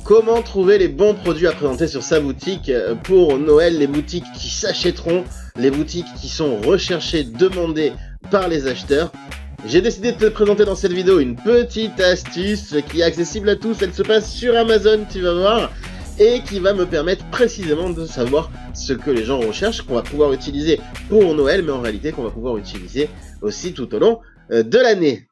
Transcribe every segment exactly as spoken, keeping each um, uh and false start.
Comment trouver les bons produits à présenter sur sa boutique pour Noël, les boutiques qui s'achèteront, les boutiques qui sont recherchées, demandées par les acheteurs. J'ai décidé de te présenter dans cette vidéo une petite astuce qui est accessible à tous, elle se passe sur Amazon, tu vas voir, et qui va me permettre précisément de savoir ce que les gens recherchent, qu'on va pouvoir utiliser pour Noël, mais en réalité qu'on va pouvoir utiliser aussi tout au long de l'année.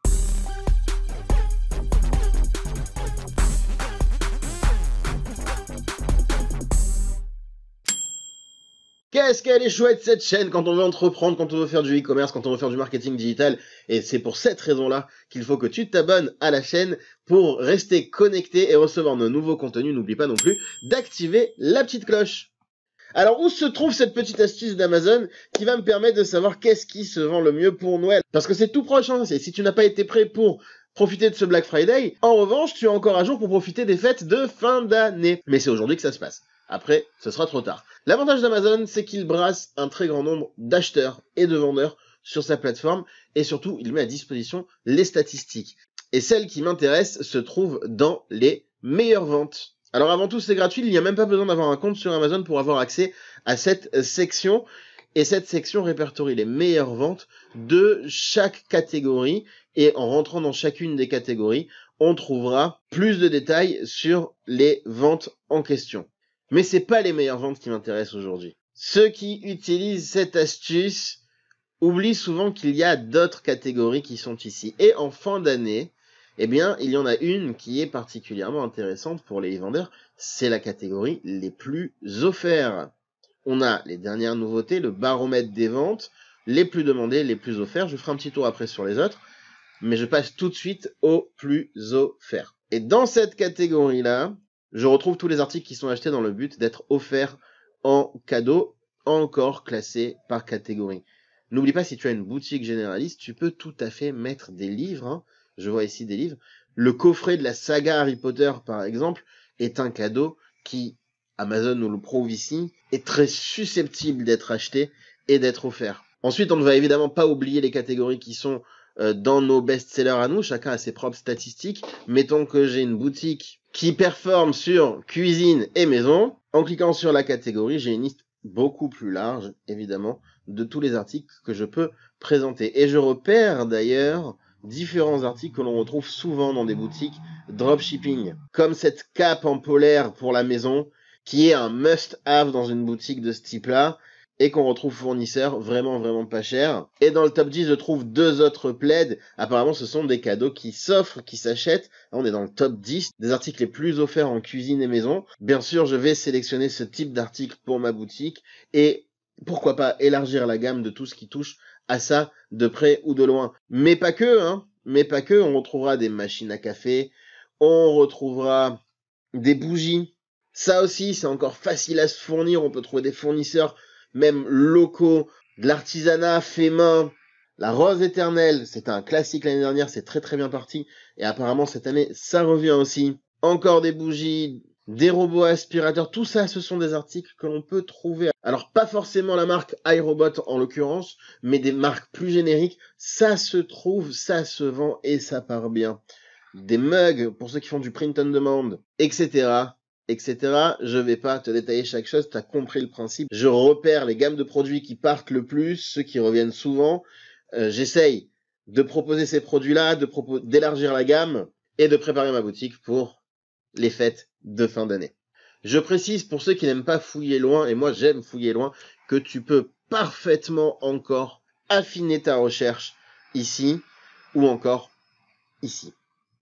Qu'est-ce qu'elle est chouette cette chaîne quand on veut entreprendre, quand on veut faire du e-commerce, quand on veut faire du marketing digital. Et c'est pour cette raison-là qu'il faut que tu t'abonnes à la chaîne pour rester connecté et recevoir de nouveaux contenus. N'oublie pas non plus d'activer la petite cloche. Alors où se trouve cette petite astuce d'Amazon qui va me permettre de savoir qu'est-ce qui se vend le mieux pour Noël? Parce que c'est tout proche, hein. Si tu n'as pas été prêt pour profiter de ce Black Friday, en revanche, tu es encore à jour pour profiter des fêtes de fin d'année. Mais c'est aujourd'hui que ça se passe. Après, ce sera trop tard. L'avantage d'Amazon, c'est qu'il brasse un très grand nombre d'acheteurs et de vendeurs sur sa plateforme, et surtout, il met à disposition les statistiques. Et celle qui m'intéresse se trouve dans les meilleures ventes. Alors avant tout, c'est gratuit, il n'y a même pas besoin d'avoir un compte sur Amazon pour avoir accès à cette section. Et cette section répertorie les meilleures ventes de chaque catégorie. Et en rentrant dans chacune des catégories, on trouvera plus de détails sur les ventes en question. Mais c'est pas les meilleures ventes qui m'intéressent aujourd'hui. Ceux qui utilisent cette astuce oublient souvent qu'il y a d'autres catégories qui sont ici. Et en fin d'année, eh bien, il y en a une qui est particulièrement intéressante pour les vendeurs. C'est la catégorie les plus offerts. On a les dernières nouveautés, le baromètre des ventes, les plus demandés, les plus offerts. Je ferai un petit tour après sur les autres, mais je passe tout de suite aux plus offerts. Et dans cette catégorie-là, je retrouve tous les articles qui sont achetés dans le but d'être offerts en cadeau, encore classés par catégorie. N'oublie pas, si tu as une boutique généraliste, tu peux tout à fait mettre des livres. Hein. Je vois ici des livres. Le coffret de la saga Harry Potter, par exemple, est un cadeau qui, Amazon nous le prouve ici, est très susceptible d'être acheté et d'être offert. Ensuite, on ne va évidemment pas oublier les catégories qui sont euh, dans nos best-sellers à nous. Chacun a ses propres statistiques. Mettons que j'ai une boutique qui performe sur cuisine et maison. En cliquant sur la catégorie, j'ai une liste beaucoup plus large, évidemment, de tous les articles que je peux présenter. Et je repère d'ailleurs différents articles que l'on retrouve souvent dans des boutiques dropshipping, comme cette cape en polaire pour la maison, qui est un must-have dans une boutique de ce type-là, et qu'on retrouve fournisseur vraiment vraiment pas cher. Et dans le top dix, je trouve deux autres plaids. Apparemment, ce sont des cadeaux qui s'offrent, qui s'achètent. On est dans le top dix des articles les plus offerts en cuisine et maison. Bien sûr, je vais sélectionner ce type d'article pour ma boutique et pourquoi pas élargir la gamme de tout ce qui touche à ça de près ou de loin. Mais pas que, hein. Mais pas que. On retrouvera des machines à café. On retrouvera des bougies. Ça aussi, c'est encore facile à se fournir. On peut trouver des fournisseurs même locaux, de l'artisanat fait main. La rose éternelle, c'était un classique l'année dernière, c'est très très bien parti. Et apparemment cette année, ça revient aussi. Encore des bougies, des robots aspirateurs, tout ça, ce sont des articles que l'on peut trouver. Alors pas forcément la marque iRobot en l'occurrence, mais des marques plus génériques. Ça se trouve, ça se vend et ça part bien. Des mugs pour ceux qui font du print on demand, et cetera et cetera. Je vais pas te détailler chaque chose, tu as compris le principe. Je repère les gammes de produits qui partent le plus, ceux qui reviennent souvent. Euh, J'essaye de proposer ces produits-là, de propo d'élargir la gamme et de préparer ma boutique pour les fêtes de fin d'année. Je précise pour ceux qui n'aiment pas fouiller loin, et moi j'aime fouiller loin, que tu peux parfaitement encore affiner ta recherche ici ou encore ici.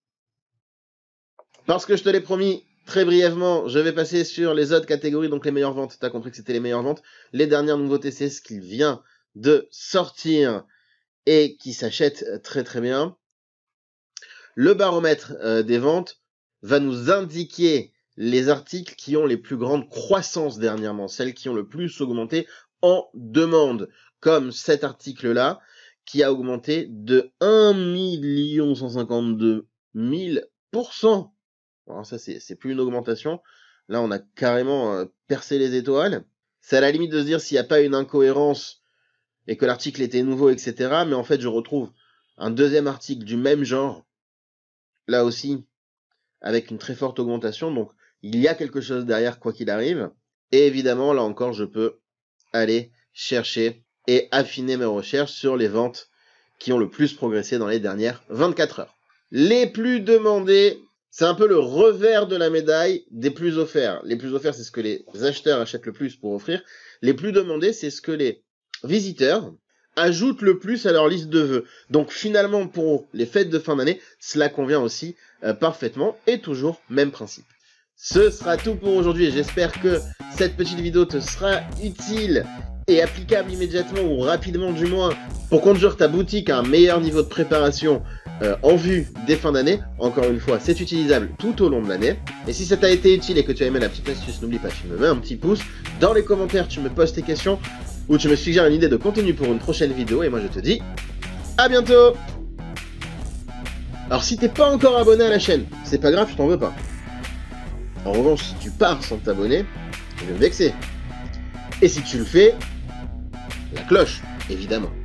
Parce que je te l'ai promis, très brièvement, je vais passer sur les autres catégories, donc les meilleures ventes. Tu as compris que c'était les meilleures ventes. Les dernières nouveautés, c'est ce qui vient de sortir et qui s'achète très très bien. Le baromètre euh, des ventes va nous indiquer les articles qui ont les plus grandes croissances dernièrement, celles qui ont le plus augmenté en demande, comme cet article-là, qui a augmenté de un million cent cinquante-deux mille pour cent. Alors ça, c'est plus une augmentation. Là, on a carrément euh, percé les étoiles. C'est à la limite de se dire s'il n'y a pas une incohérence et que l'article était nouveau, et cetera. Mais en fait, je retrouve un deuxième article du même genre, là aussi, avec une très forte augmentation. Donc, il y a quelque chose derrière quoi qu'il arrive. Et évidemment, là encore, je peux aller chercher et affiner mes recherches sur les ventes qui ont le plus progressé dans les dernières vingt-quatre heures. Les plus demandés, c'est un peu le revers de la médaille des plus offerts. Les plus offerts, c'est ce que les acheteurs achètent le plus pour offrir. Les plus demandés, c'est ce que les visiteurs ajoutent le plus à leur liste de vœux. Donc finalement, pour les fêtes de fin d'année, cela convient aussi euh, parfaitement et toujours même principe. Ce sera tout pour aujourd'hui. J'espère que cette petite vidéo te sera utile et applicable immédiatement ou rapidement du moins pour conduire ta boutique à un meilleur niveau de préparation euh, en vue des fins d'année. Encore une fois, c'est utilisable tout au long de l'année. Et si ça t'a été utile et que tu as aimé la petite astuce, n'oublie pas, tu me mets un petit pouce. Dans les commentaires, tu me poses tes questions ou tu me suggères une idée de contenu pour une prochaine vidéo. Et moi, je te dis à bientôt. Alors, si t'es pas encore abonné à la chaîne, c'est pas grave, je t'en veux pas. En revanche, si tu pars sans t'abonner, je vais me vexer. Et si tu le fais, la cloche, évidemment.